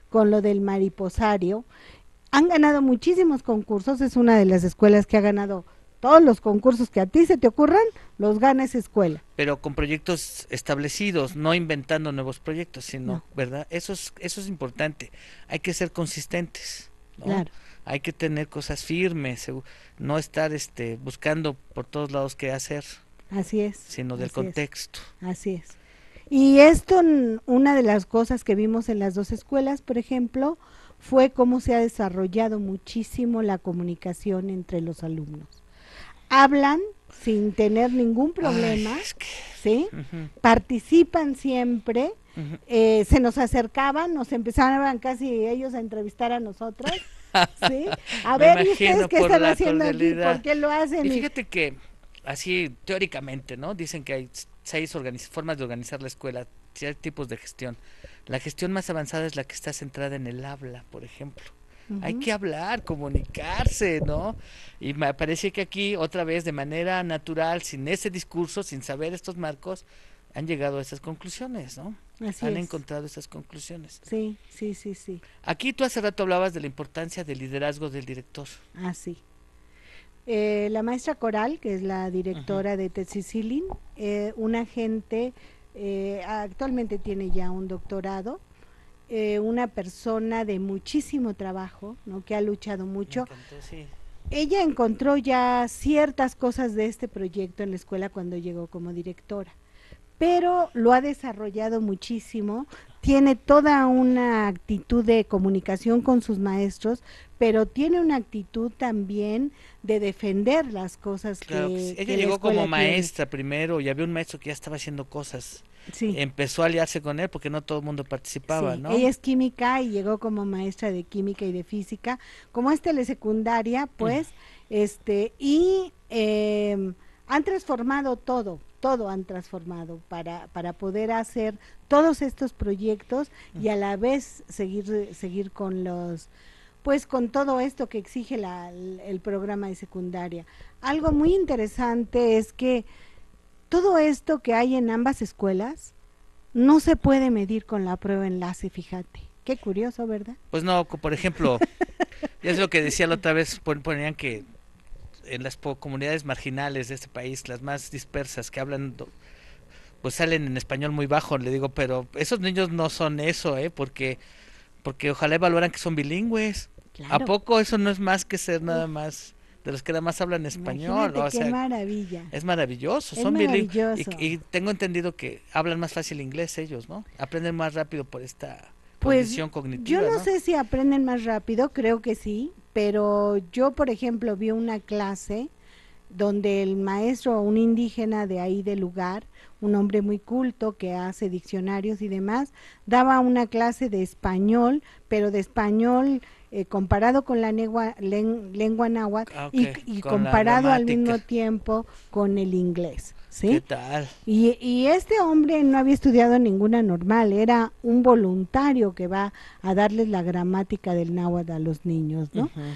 con lo del mariposario. Han ganado muchísimos concursos, es una de las escuelas que ha ganado todos los concursos que a ti se te ocurran, los gana esa escuela. Pero con proyectos establecidos, no inventando nuevos proyectos, sino, No. ¿verdad? Eso es importante. Hay que ser consistentes, ¿no? Claro. Hay que tener cosas firmes, no estar buscando por todos lados qué hacer, Así es. sino del así es. contexto. Así es. Y esto, una de las cosas que vimos en las dos escuelas, por ejemplo, fue cómo se ha desarrollado muchísimo la comunicación entre los alumnos. Hablan sin tener ningún problema, Ay, es que, ¿sí? ujú, Participan siempre, ujú. se nos acercaban, nos empezaban casi ellos a entrevistar a nosotros, ¿sí? A Me ver, ¿y imagino ustedes qué por están la haciendo aquí? cordialidad. ¿Por qué lo hacen? Y Y- fíjate que, así teóricamente, ¿no? Dicen que hay 6 formas de organizar la escuela, 6 tipos de gestión. La gestión más avanzada es la que está centrada en el habla, por ejemplo. Hay Ujú. que hablar, comunicarse, ¿no? Y me parece que aquí, otra vez, de manera natural, sin ese discurso, sin saber estos marcos, han llegado a esas conclusiones, ¿no? Así Han es. encontrado esas conclusiones. Sí, sí, sí, sí. Aquí tú hace rato hablabas de la importancia del liderazgo del director. Así. La maestra Coral, que es la directora de Tetsicilin, una gente, actualmente tiene ya un doctorado, una persona de muchísimo trabajo, ¿no? Que ha luchado Me mucho. encantó, sí. Ella encontró ya ciertas cosas de este proyecto en la escuela cuando llegó como directora, pero lo ha desarrollado muchísimo, tiene toda una actitud de comunicación con sus maestros, pero tiene una actitud también de defender las cosas Claro que sí. Ella que la llegó como escuela tiene. maestra primero y había un maestro que ya estaba haciendo cosas. Sí, Empezó a aliarse con él porque no todo el mundo participaba, sí, ¿no? ella es química y llegó como maestra de química y de física, como es telesecundaria, pues, y han transformado todo han transformado para poder hacer todos estos proyectos y a la vez seguir con pues con todo esto que exige el programa de secundaria. Algo muy interesante es que todo esto que hay en ambas escuelas no se puede medir con la prueba enlace, fíjate. Qué curioso, ¿verdad? Pues no, por ejemplo, es lo que decía la otra vez, ponían que en las comunidades marginales de este país, las más dispersas, que hablan, pues salen en español muy bajo, le digo, pero esos niños no son eso, porque ojalá evaluaran que son bilingües. ¿A Claro. poco eso no es más que ser nada Uf, más de los que nada más hablan español? imagínate O qué sea, maravilla. es maravilloso, Es son bilingües. maravilloso. Y tengo entendido que hablan más fácil inglés ellos, ¿no? Aprenden más rápido por esta Pues condición yo cognitiva, no ¿no? sé si aprenden más rápido, creo que sí, pero yo, por ejemplo, vi una clase donde el maestro, un indígena de ahí del lugar, un hombre muy culto que hace diccionarios y demás, daba una clase de español, pero de español comparado con la lengua náhuatl Ah, ok, y con la comparado al mismo gramática. tiempo con el inglés, ¿Qué ¿sí? tal? Y este hombre no había estudiado ninguna normal, era un voluntario que va a darles la gramática del náhuatl a los niños, ¿no? Ujú.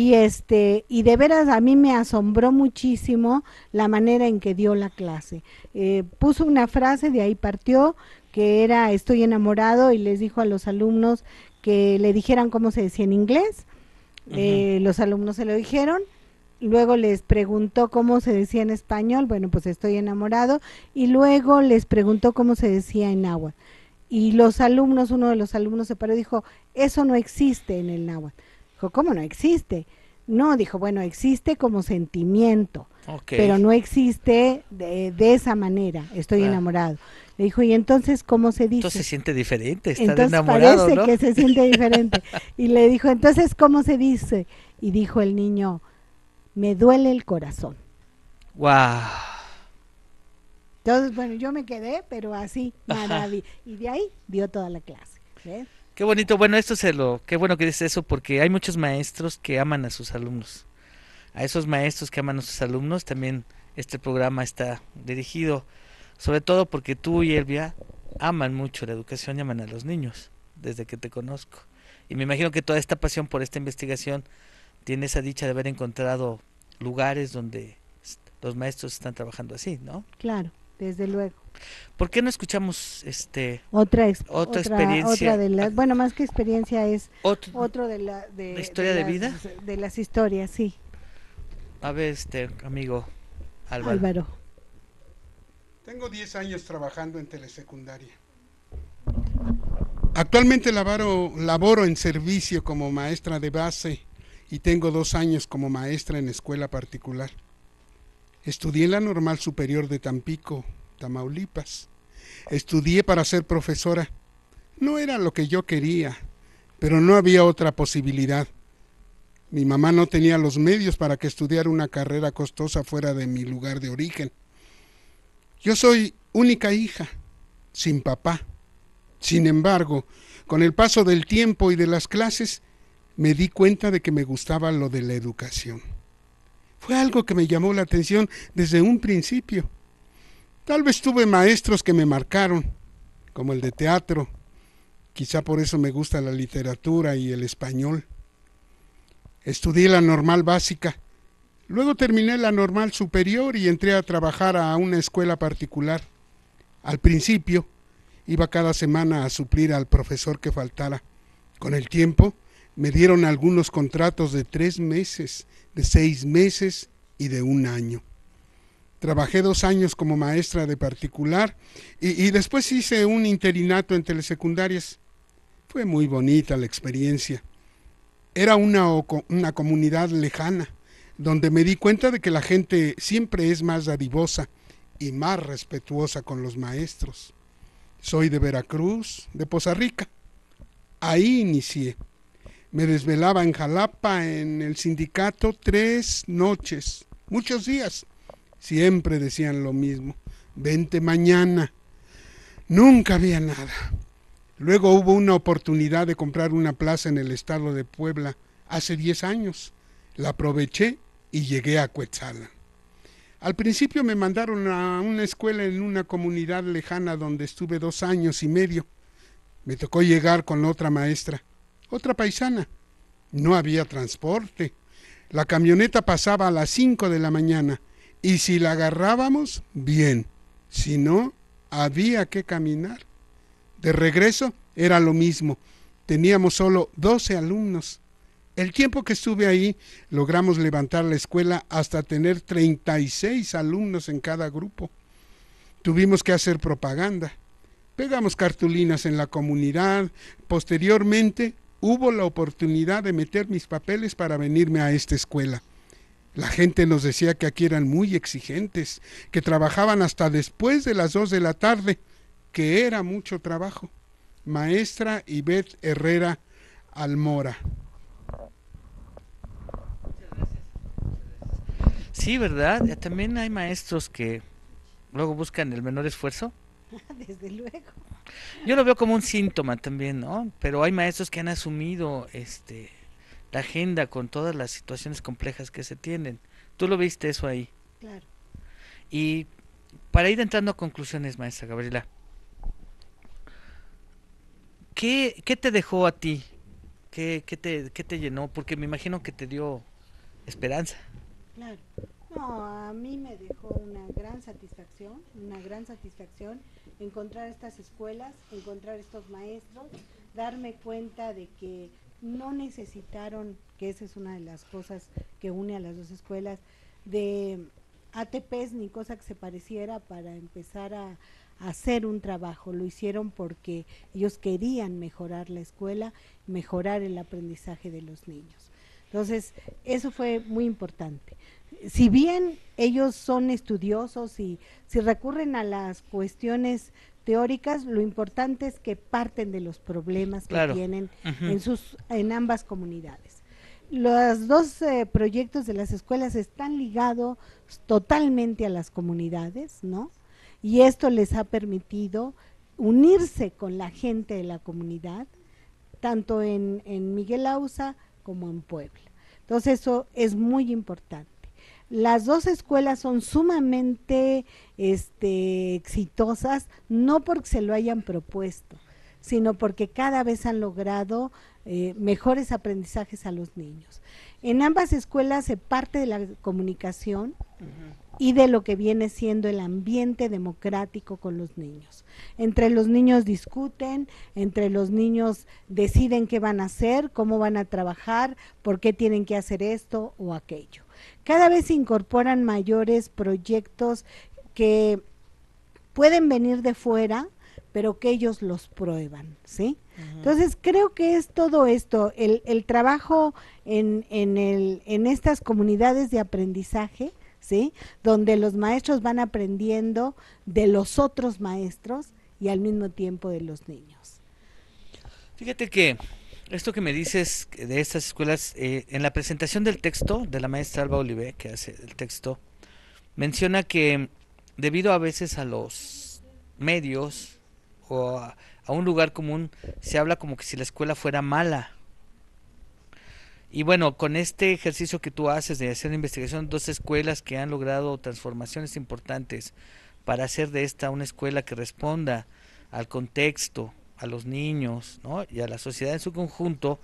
Y de veras a mí me asombró muchísimo la manera en que dio la clase. Puso una frase, de ahí partió, que era estoy enamorado, y les dijo a los alumnos que le dijeran cómo se decía en inglés. Ujú. Los alumnos se lo dijeron. Luego les preguntó cómo se decía en español, bueno, pues estoy enamorado, y luego les preguntó cómo se decía en náhuatl. Y los alumnos, uno de los alumnos se paró y dijo, eso no existe en el náhuatl. Dijo, ¿cómo no existe? No, dijo, bueno, existe como sentimiento, Ok, pero no existe de esa manera, estoy ah, enamorado. Le dijo, ¿y entonces cómo se entonces se dice? siente diferente, estar Entonces enamorado, parece ¿no? que se siente diferente. Y le dijo, entonces, ¿cómo se dice? Y dijo el niño, me duele el corazón. Wow. Entonces, bueno, yo me quedé, pero así, Ajá. maravilla. Y de ahí dio toda la clase. ¿Ves? Qué bonito. Bueno, qué bueno que dices eso porque hay muchos maestros que aman a sus alumnos. A esos maestros que aman a sus alumnos también este programa está dirigido, sobre todo porque tú y Elvia aman mucho la educación y aman a los niños desde que te conozco. Y me imagino que toda esta pasión por esta investigación tiene esa dicha de haber encontrado lugares donde los maestros están trabajando así, ¿no? Claro, desde luego. ¿Por qué no escuchamos otra experiencia? Otra de las, bueno, más que experiencia es Otro, otro de ¿la historia de vida? de las historias, sí. A ver, amigo Álvaro. Álvaro. Tengo 10 años trabajando en telesecundaria. Actualmente laboro en servicio como maestra de base y tengo 2 años como maestra en escuela particular. Estudié en la Normal Superior de Tampico, Tamaulipas. Estudié para ser profesora. No era lo que yo quería, pero no había otra posibilidad. Mi mamá no tenía los medios para que estudiara una carrera costosa fuera de mi lugar de origen. Yo soy única hija, sin papá. Sin embargo, con el paso del tiempo y de las clases, me di cuenta de que me gustaba lo de la educación. Fue algo que me llamó la atención desde un principio. Tal vez tuve maestros que me marcaron, como el de teatro. Quizá por eso me gusta la literatura y el español. Estudié la normal básica. Luego terminé la normal superior y entré a trabajar a una escuela particular. Al principio, iba cada semana a suplir al profesor que faltara. Con el tiempo, me dieron algunos contratos de 3 meses, de 6 meses y de 1 año. Trabajé 2 años como maestra de particular y después hice un interinato en telesecundarias. Fue muy bonita la experiencia. Era una comunidad lejana, donde me di cuenta de que la gente siempre es más dadivosa y más respetuosa con los maestros. Soy de Veracruz, de Poza Rica. Ahí inicié. Me desvelaba en Jalapa, en el sindicato, 3 noches, muchos días. Siempre decían lo mismo: vente mañana. Nunca había nada. Luego hubo una oportunidad de comprar una plaza en el estado de Puebla hace 10 años. La aproveché y llegué a Cuetzalan. Al principio me mandaron a una escuela en una comunidad lejana donde estuve 2 años y medio. Me tocó llegar con otra maestra, otra paisana. No había transporte. La camioneta pasaba a las 5 de la mañana y si la agarrábamos, bien. Si no, había que caminar. De regreso era lo mismo. Teníamos solo 12 alumnos. El tiempo que estuve ahí, logramos levantar la escuela hasta tener 36 alumnos en cada grupo. Tuvimos que hacer propaganda. Pegamos cartulinas en la comunidad. Posteriormente, hubo la oportunidad de meter mis papeles para venirme a esta escuela. La gente nos decía que aquí eran muy exigentes, que trabajaban hasta después de las 2 de la tarde, que era mucho trabajo. Maestra Ivette Herrera Almora. Sí, ¿verdad? También hay maestros que luego buscan el menor esfuerzo. Desde luego. Yo lo veo como un síntoma también, ¿no? Pero hay maestros que han asumido la agenda con todas las situaciones complejas que se tienen. Tú lo viste eso ahí. Claro. Y para ir entrando a conclusiones, maestra Gabriela, ¿qué te dejó a ti? ¿Qué te llenó? Porque me imagino que te dio esperanza. Claro. No, a mí me dejó una gran satisfacción encontrar estas escuelas, encontrar estos maestros, darme cuenta de que no necesitaron, que esa es una de las cosas que une a las 2 escuelas, de ATPs ni cosa que se pareciera para empezar a hacer un trabajo. Lo hicieron porque ellos querían mejorar la escuela, mejorar el aprendizaje de los niños. Entonces, eso fue muy importante. Si bien ellos son estudiosos y si recurren a las cuestiones teóricas, lo importante es que parten de los problemas que tienen en ambas comunidades. Los 2 proyectos de las escuelas están ligados totalmente a las comunidades, ¿no? Y esto les ha permitido unirse con la gente de la comunidad, tanto en Miguel Auza como en Puebla. Entonces eso es muy importante. Las 2 escuelas son sumamente exitosas, no porque se lo hayan propuesto, sino porque cada vez han logrado mejores aprendizajes a los niños. En ambas escuelas se parte de la comunicación, y de lo que viene siendo el ambiente democrático con los niños. Entre los niños discuten, entre los niños deciden qué van a hacer, cómo van a trabajar, por qué tienen que hacer esto o aquello. Cada vez se incorporan mayores proyectos que pueden venir de fuera, pero que ellos los prueban, ¿sí? Entonces creo que es todo esto, el trabajo en estas comunidades de aprendizaje, ¿sí? Donde los maestros van aprendiendo de los otros maestros y al mismo tiempo de los niños. Fíjate que esto que me dices de estas escuelas, en la presentación del texto de la maestra Alba Olivé, que hace el texto, menciona que debido a veces a los medios o a un lugar común, se habla como que si la escuela fuera mala. Y bueno, con este ejercicio que tú haces de hacer una investigación, 2 escuelas que han logrado transformaciones importantes para hacer de esta una escuela que responda al contexto, a los niños, ¿no? Y a la sociedad en su conjunto,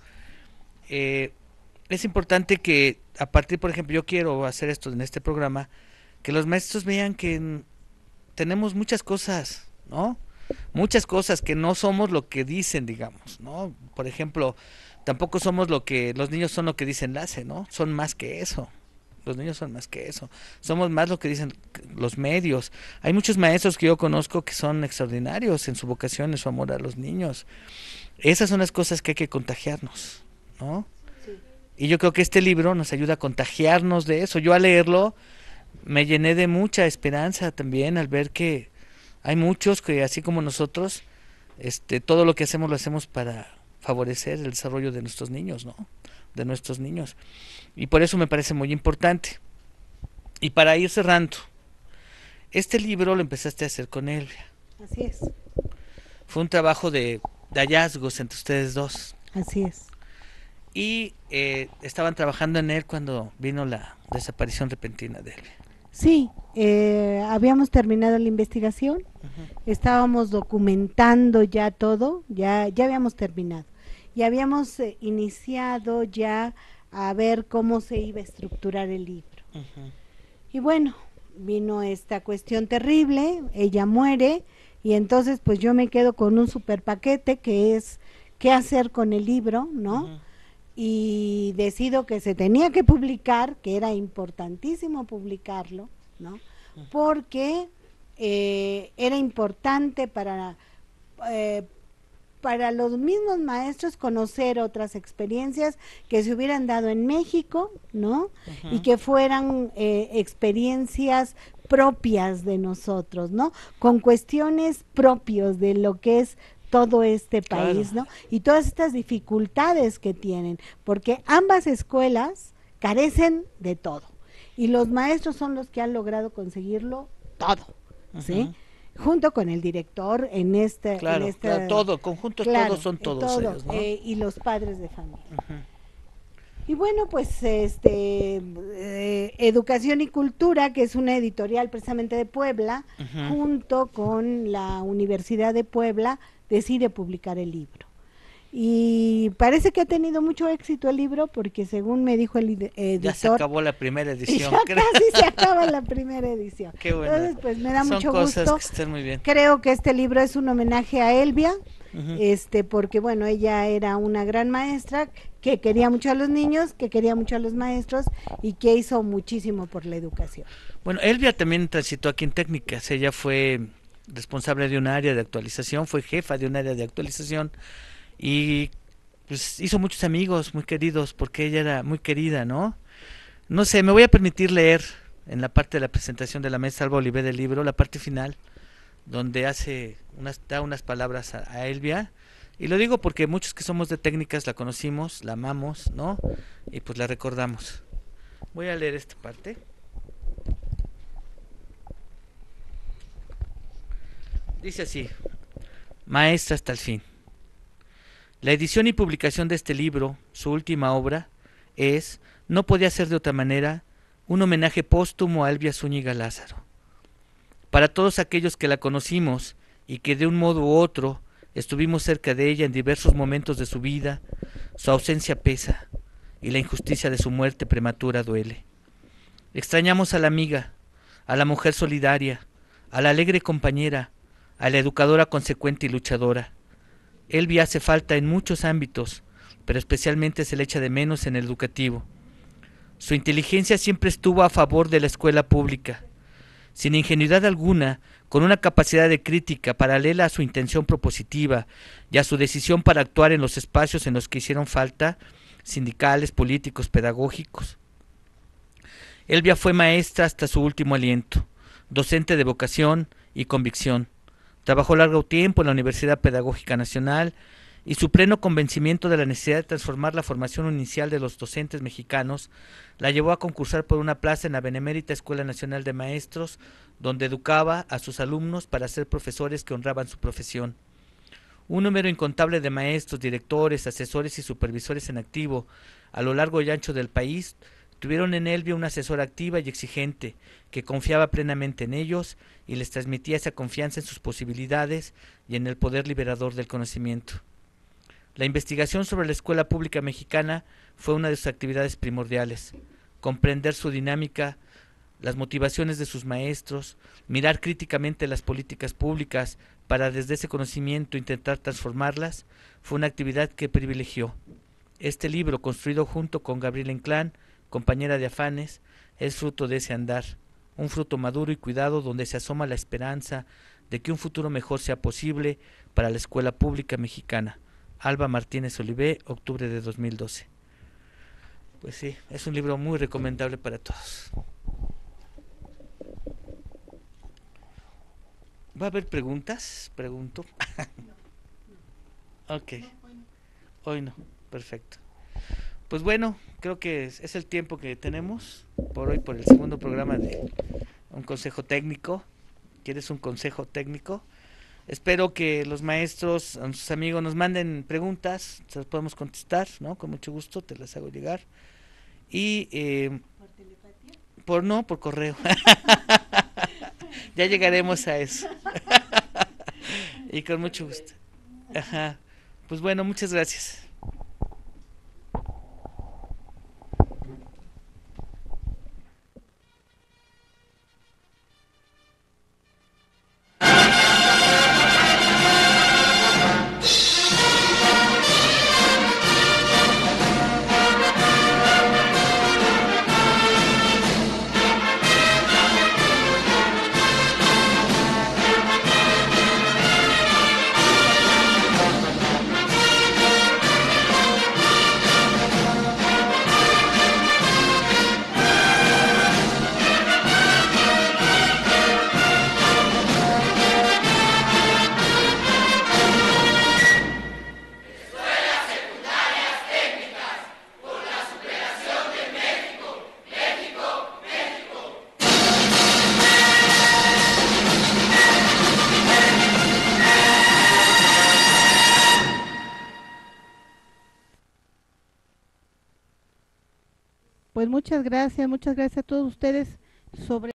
es importante que a partir, por ejemplo, yo quiero hacer esto en este programa, que los maestros vean que tenemos muchas cosas, ¿no? Muchas cosas que no somos lo que dicen, digamos, ¿no? Por ejemplo, tampoco somos lo que los niños son lo que dicen enlace, ¿no? Son más que eso. Los niños son más que eso. Somos más lo que dicen los medios. Hay muchos maestros que yo conozco que son extraordinarios en su vocación, en su amor a los niños. Esas son las cosas que hay que contagiarnos, ¿no? Sí. Y yo creo que este libro nos ayuda a contagiarnos de eso. Yo al leerlo me llené de mucha esperanza también al ver que hay muchos que así como nosotros, todo lo que hacemos lo hacemos para favorecer el desarrollo de nuestros niños, ¿no? De nuestros niños. Y por eso me parece muy importante. Y para ir cerrando, este libro lo empezaste a hacer con Elvia. Así es. Fue un trabajo de hallazgos entre ustedes dos. Así es. Y estaban trabajando en él cuando vino la desaparición repentina de Elvia. Sí, habíamos terminado la investigación, estábamos documentando ya todo, ya habíamos terminado y habíamos iniciado ya a ver cómo se iba a estructurar el libro. Y bueno, vino esta cuestión terrible, ella muere y entonces pues yo me quedo con un super paquete que es qué hacer con el libro, ¿no? Y decido que se tenía que publicar, que era importantísimo publicarlo, ¿no? Porque era importante para los mismos maestros conocer otras experiencias que se hubieran dado en México, ¿no? Y que fueran experiencias propias de nosotros, ¿no? Con cuestiones propios de lo que es todo este país, claro, ¿no? Y todas estas dificultades que tienen, porque ambas escuelas carecen de todo, y los maestros son los que han logrado conseguirlo todo, ¿sí? Junto con el director en claro, claro, todo, conjuntos, claro, todos son todos todo, ellos, ¿no? Y los padres de familia. Y bueno, pues Educación y Cultura, que es una editorial precisamente de Puebla, junto con la Universidad de Puebla, decide publicar el libro. Y parece que ha tenido mucho éxito el libro, porque según me dijo el editor, ya se acabó la primera edición. Ya casi se acaba la primera edición. Qué bueno. Entonces, pues me da Son mucho cosas gusto. Que están muy bien. Creo que este libro es un homenaje a Elvia, porque bueno, ella era una gran maestra que quería mucho a los niños, que quería mucho a los maestros y que hizo muchísimo por la educación. Bueno, Elvia también transitó aquí en técnicas. Ella fue responsable de un área de actualización, fue jefa de un área de actualización y pues hizo muchos amigos muy queridos porque ella era muy querida, ¿no? No sé, me voy a permitir leer en la parte de la presentación de la maestra Alba Olivé del libro, la parte final, donde da unas palabras a Elvia, y lo digo porque muchos que somos de técnicas la conocimos, la amamos, ¿no? Y pues la recordamos. Voy a leer esta parte. Dice así: Maestra hasta el fin. La edición y publicación de este libro, su última obra, no podía ser de otra manera, un homenaje póstumo a Elvia Zúñiga Lázaro. Para todos aquellos que la conocimos y que de un modo u otro estuvimos cerca de ella en diversos momentos de su vida, su ausencia pesa y la injusticia de su muerte prematura duele. Extrañamos a la amiga, a la mujer solidaria, a la alegre compañera, a la educadora consecuente y luchadora. Elvia hace falta en muchos ámbitos, pero especialmente se le echa de menos en el educativo. Su inteligencia siempre estuvo a favor de la escuela pública. Sin ingenuidad alguna, con una capacidad de crítica paralela a su intención propositiva y a su decisión para actuar en los espacios en los que hicieron falta, sindicales, políticos, pedagógicos. Elvia fue maestra hasta su último aliento, docente de vocación y convicción. Trabajó largo tiempo en la Universidad Pedagógica Nacional y su pleno convencimiento de la necesidad de transformar la formación inicial de los docentes mexicanos la llevó a concursar por una plaza en la Benemérita Escuela Nacional de Maestros, donde educaba a sus alumnos para ser profesores que honraban su profesión. Un número incontable de maestros, directores, asesores y supervisores en activo a lo largo y ancho del país tuvieron en Elvia una asesora activa y exigente que confiaba plenamente en ellos y les transmitía esa confianza en sus posibilidades y en el poder liberador del conocimiento. La investigación sobre la escuela pública mexicana fue una de sus actividades primordiales. Comprender su dinámica, las motivaciones de sus maestros, mirar críticamente las políticas públicas para desde ese conocimiento intentar transformarlas, fue una actividad que privilegió. Este libro, construido junto con Gabriela Inclán, compañera de afanes, es fruto de ese andar, un fruto maduro y cuidado donde se asoma la esperanza de que un futuro mejor sea posible para la escuela pública mexicana. Alba Martínez Olivé, octubre de 2012. Pues sí, es un libro muy recomendable para todos. ¿Va a haber preguntas? Pregunto. Ok. Hoy no. Perfecto. Pues bueno, creo que es el tiempo que tenemos por hoy, por el segundo programa de Un Consejo Técnico. ¿Quieres un consejo técnico? Espero que los maestros, a sus amigos, nos manden preguntas, se las podemos contestar, ¿no? Con mucho gusto, te las hago llegar. Y por correo. Ya llegaremos a eso. Y con mucho gusto. Ajá. Pues bueno, muchas gracias. Pues muchas gracias a todos ustedes sobre